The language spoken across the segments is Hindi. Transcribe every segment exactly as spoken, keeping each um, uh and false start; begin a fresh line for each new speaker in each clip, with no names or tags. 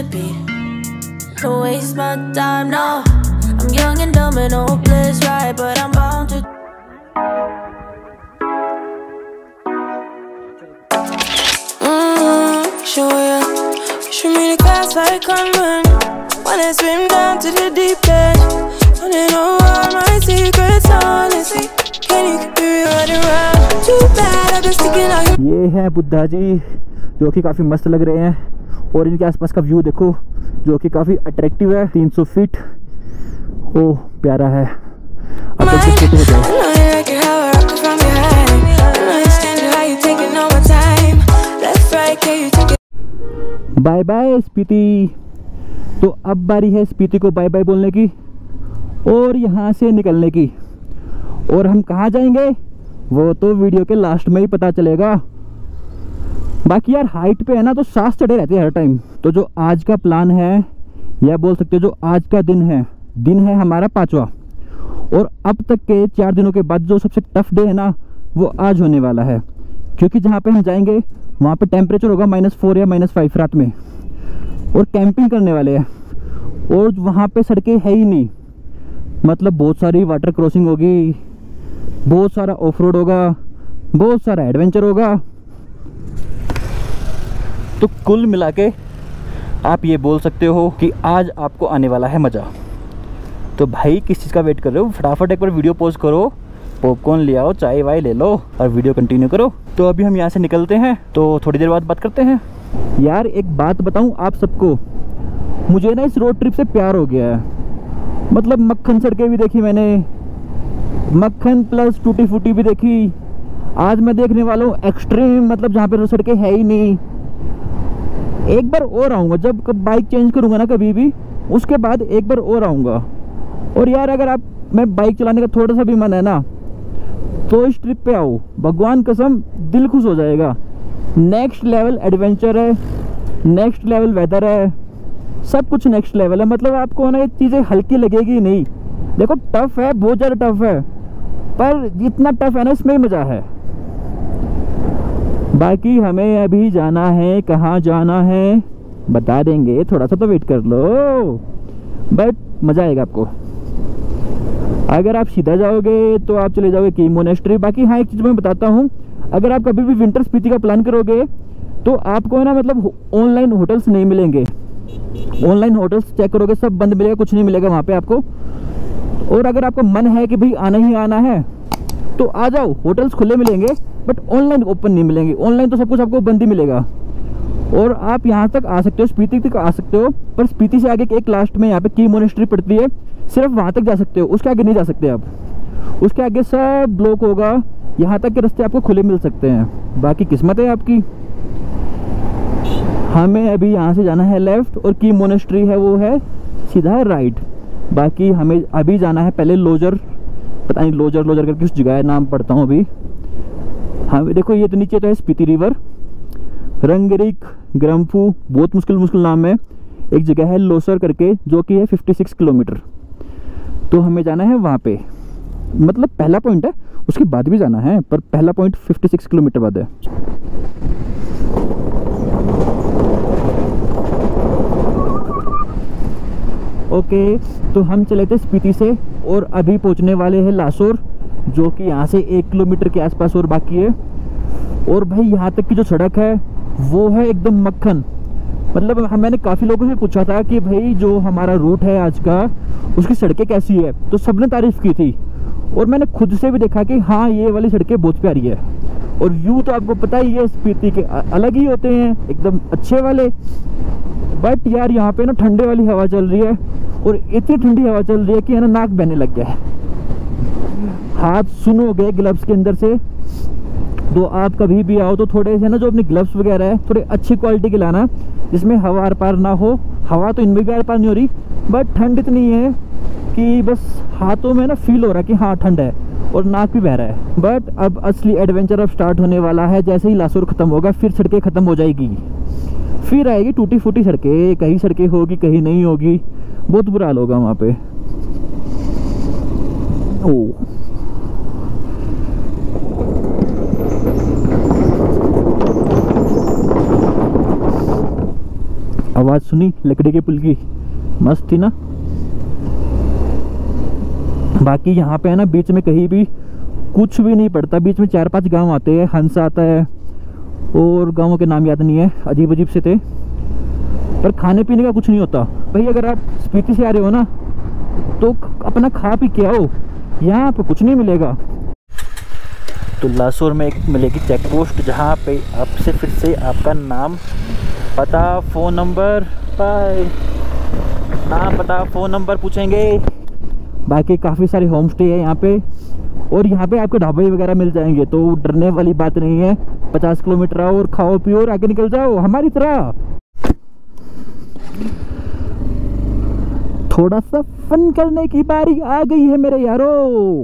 speed. Don't waste my time, no. I'm young and dumb and hopeless, right? But I'm bound to. Mmm, show ya. Show me the class like conman. Wanna swim down to the deep end. Wanna know all my secrets, honestly. Can you keep it right around? Too bad I've been sticking out.
ये है बुद्धा जी जो कि काफ़ी मस्त लग रहे हैं, और इनके आसपास का व्यू देखो जो कि काफ़ी अट्रैक्टिव है। तीन सौ फीट, ओह प्यारा है। अब तक हो जाए। Bye bye Spiti. तो अब बारी है स्पीति को बाय बाय बोलने की और यहाँ से निकलने की। और हम कहाँ जाएंगे वो तो वीडियो के लास्ट में ही पता चलेगा। बाकी यार हाइट पे है ना तो सांस चढ़े रहते हैं हर टाइम। तो जो आज का प्लान है या बोल सकते हो जो आज का दिन है, दिन है हमारा पांचवा, और अब तक के चार दिनों के बाद जो सबसे टफ डे है ना वो आज होने वाला है। क्योंकि जहाँ पे हम जाएंगे वहाँ पे टेम्परेचर होगा माइनस फोर या माइनस फाइव रात में, और कैंपिंग करने वाले हैं। और वहाँ पे सड़कें है ही नहीं, मतलब बहुत सारी वाटर क्रॉसिंग होगी, बहुत सारा ऑफ रोड होगा, बहुत सारा एडवेंचर होगा। तो कुल मिला के आप ये बोल सकते हो कि आज आपको आने वाला है मज़ा। तो भाई किस चीज़ का वेट कर रहे हो? फटाफट एक बार वीडियो पॉज करो, पॉपकॉर्न ले आओ, चाय वाय ले लो और वीडियो कंटिन्यू करो। तो अभी हम यहाँ से निकलते हैं, तो थोड़ी देर बाद बात करते हैं। यार एक बात बताऊँ आप सबको, मुझे ना इस रोड ट्रिप से प्यार हो गया है। मतलब मक्खन सड़कें भी देखी मैंने, मक्खन प्लस टूटी फूटी भी देखी। आज मैं देखने वाला हूँ एक्सट्रीम, मतलब जहाँ पे सड़कें है ही नहीं। एक बार और आऊँगा जब कब बाइक चेंज करूँगा ना कभी भी, उसके बाद एक बार और आऊँगा। और यार अगर आप मैं बाइक चलाने का थोड़ा सा भी मन है ना तो इस ट्रिप पे आओ, भगवान कसम दिल खुश हो जाएगा। नेक्स्ट लेवल एडवेंचर है, नेक्स्ट लेवल वेदर है, सब कुछ नेक्स्ट लेवल है। मतलब आपको ना ये चीज़ें हल्की लगेगी नहीं। देखो टफ है, बहुत ज़्यादा टफ है, पर जितना टफ है ना इसमें ही मज़ा है। बाकी हमें अभी जाना है, कहाँ जाना है बता देंगे, थोड़ा सा तो वेट कर लो, बट मज़ा आएगा आपको। अगर आप सीधा जाओगे तो आप चले जाओगे की मोनेस्ट्री। बाकी हाँ एक चीज़ मैं बताता हूँ, अगर आप कभी भी विंटर स्पीति का प्लान करोगे तो आपको ना मतलब ऑनलाइन होटल्स नहीं मिलेंगे। ऑनलाइन होटल्स चेक करोगे सब बंद मिलेगा, कुछ नहीं मिलेगा वहाँ पे आपको। और अगर आपका मन है कि भाई आना ही आना है तो आ जाओ, होटल्स खुले मिलेंगे बट ऑनलाइन ओपन नहीं मिलेंगे। ऑनलाइन तो सब कुछ आपको बंद ही मिलेगा। और आप यहाँ तक आ सकते हो, स्पीति तक आ सकते हो, पर स्पीति से आगे एक लास्ट में यहाँ पे की मोनेस्ट्री पड़ती है, सिर्फ वहाँ तक जा सकते हो, उसके आगे नहीं जा सकते आप। उसके आगे सब ब्लॉक होगा, यहाँ तक के रास्ते आपको खुले मिल सकते हैं। बाकी किस्मत है आपकी। हमें अभी यहाँ से जाना है लेफ्ट, और की मोनेस्ट्री है वो है सीधा राइट। बाकी हमें अभी जाना है पहले लोजर, पता नहीं लोजर लोजर करके किस जगह है, नाम पढ़ता हूँ अभी। हाँ देखो ये तो नीचे तो है स्पीति रिवर, रंगरिक ग्रम्फू, बहुत मुश्किल मुश्किल नाम है। एक जगह है लोसर करके जो कि है छप्पन किलोमीटर। तो हमें जाना है वहाँ पे, मतलब पहला पॉइंट है, उसके बाद भी जाना है, पर पहला पॉइंट छप्पन किलोमीटर बाद है। ओके तो हम चले थे स्पीति से और अभी पहुँचने वाले हैं लासोर, जो कि यहाँ से एक किलोमीटर के आसपास और बाकी है। और भाई यहाँ तक की जो सड़क है वो है एकदम मक्खन। मतलब मैंने काफ़ी लोगों से पूछा था कि भाई जो हमारा रूट है आज का उसकी सड़कें कैसी है, तो सबने तारीफ़ की थी। और मैंने खुद से भी देखा कि हाँ ये वाली सड़कें बहुत प्यारी है। और व्यू तो आपको पता ही है स्पीति के अलग ही होते हैं, एकदम अच्छे वाले। बट यार यहाँ पे ना ठंडे वाली हवा चल रही है, और इतनी ठंडी हवा चल रही है कि है ना नाक बहने लग गया है, हाथ सुन हो गए ग्लव्स के अंदर से। तो आप कभी भी आओ तो थोड़े से ना जो अपने ग्लव्स वगैरह है थोड़े अच्छी क्वालिटी के लाना, जिसमें हवा आर पार ना हो। हवा तो इनमें भी आर पार नहीं हो रही, बट ठंड इतनी है कि बस हाथों में ना फील हो रहा है कि हाँ ठंड है, और नाक भी बह रहा है। बट अब असली एडवेंचर अब स्टार्ट होने वाला है। जैसे ही लासोर ख़त्म होगा फिर सड़कें ख़त्म हो जाएगी, फिर आएगी टूटी फूटी सड़कें, कहीं सड़कें होगी कहीं नहीं होगी, बहुत बुरा हाल होगा वहाँ पे। ओ आवाज़ सुनी लकड़ी के पुल की, मस्त थी ना। बाकी यहाँ पे है ना बीच में कहीं भी कुछ भी नहीं पड़ता, बीच में चार पांच गांव आते हैं, हंस आता है और गांवों के नाम याद नहीं है, अजीब अजीब से थे, पर खाने पीने का कुछ नहीं होता भाई। अगर आप स्पीति से आ रहे हो ना तो अपना खा पी के आओ, यहाँ आपको कुछ नहीं मिलेगा। तो लासोर में एक मिलेगी चेक पोस्ट जहाँ पे आपसे फिर से आपका नाम, पता, फ़ोन नंबर, बाय, नाम पता फ़ोन नंबर पूछेंगे। बाकी काफ़ी सारे होम स्टे है यहाँ पे, और यहाँ पे आपको ढाबे वगैरह मिल जाएंगे, तो डरने वाली बात नहीं है। पचास किलोमीटर आओ और खाओ पियो और आगे निकल जाओ हमारी तरह। थोड़ा सा फन करने की बारी आ गई है मेरे यारों।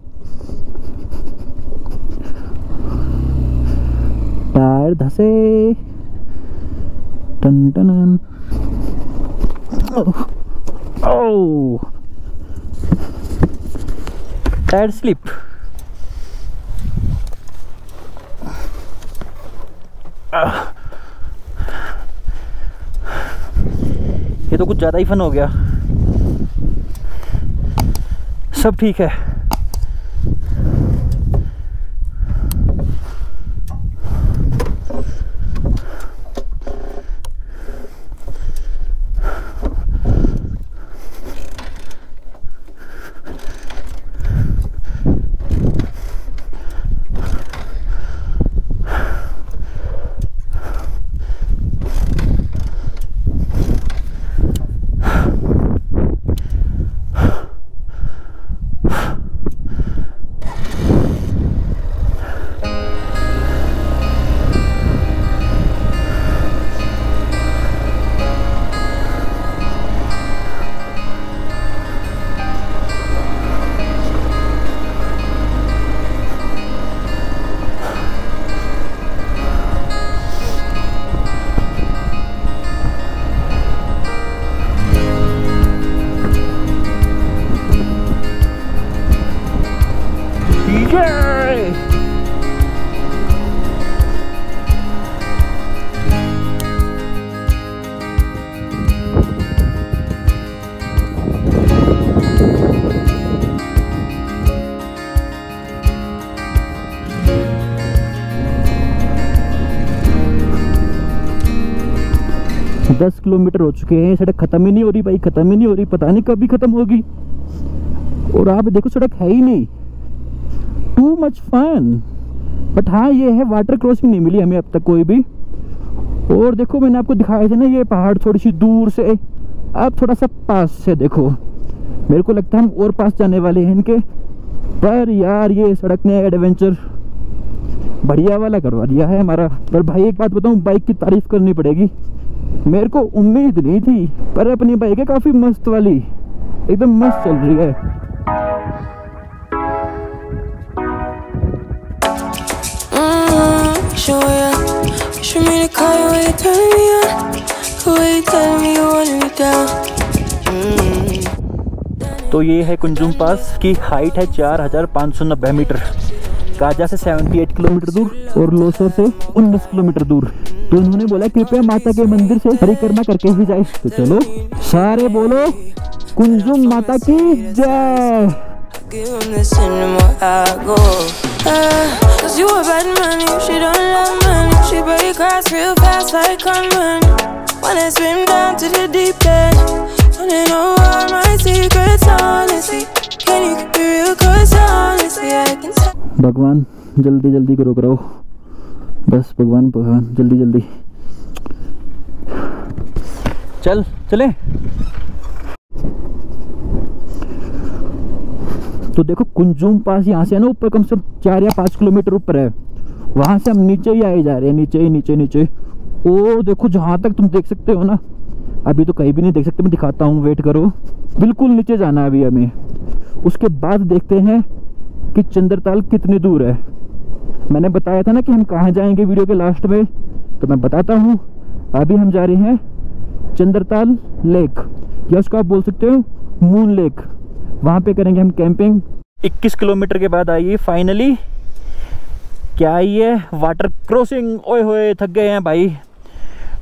टायर धसे, टन टन, ओह, टायर स्लिप। ये तो कुछ ज़्यादा ही फन हो गया। सब ठीक है। दस किलोमीटर हो चुके हैं, सड़क खत्म ही नहीं हो रही भाई, खत्म ही नहीं हो रही, पता नहीं कब भी खत्म होगी। और आप देखो सड़क है ही नहीं, टू मच फन। बट हाँ ये है, वाटर क्रॉसिंग नहीं मिली हमें अब तक कोई भी। और देखो मैंने आपको दिखाया था ना ये पहाड़ थोड़ी सी दूर से, अब थोड़ा सा पास से देखो, मेरे को लगता है हम और पास जाने वाले हैं इनके। पर यार ये सड़क ने एडवेंचर बढ़िया वाला करवा दिया है हमारा। पर भाई एक बात बताऊं, बाइक की तारीफ करनी पड़ेगी, मेरे को उम्मीद नहीं थी, पर अपनी बाइक है काफी मस्त वाली, एकदम मस्त चल रही है। तो ये है कुंजुम पास की हाइट है चार हजार पाँच सौ नब्बे मीटर, काजा से अठहत्तर किलोमीटर दूर और लोसर से उन्नीस किलोमीटर दूर। तो उन्होंने बोला कृपया माता के मंदिर से परिक्रमा करके ही जाए। तो चलो सारे बोलो कुंजुम माता की जय। भगवान जल्दी जल्दी करो करो, बस भगवान भगवान जल्दी जल्दी चल चले। तो देखो कुंजुम पास यहाँ से है ना ऊपर कम से कम चार या पाँच किलोमीटर ऊपर है, वहां से हम नीचे ही आए जा रहे हैं, नीचे ही नीचे नीचे। और देखो जहां तक तुम देख सकते हो ना, अभी तो कहीं भी नहीं देख सकते, मैं दिखाता हूँ, वेट करो। बिल्कुल नीचे जाना है अभी हमें, उसके बाद देखते हैं कि चंद्रताल कितनी दूर है। मैंने बताया था ना कि हम कहाँ जाएंगे वीडियो के लास्ट में, तो मैं बताता हूँ। अभी हम जा रहे हैं चंद्रताल लेक, या उसको आप बोल सकते हो मून लेक, वहाँ पे करेंगे हम कैंपिंग। इक्कीस किलोमीटर के बाद आई फाइनली, क्या आई है वाटर क्रॉसिंग। ओए होए थक गए हैं भाई,